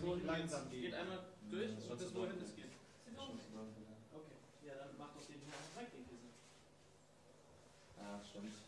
so langsam geht gehen. einmal durch und bis wohin es geht. Okay, Ja, dann macht doch den hier einfach weg, den Käse. Ja, stimmt.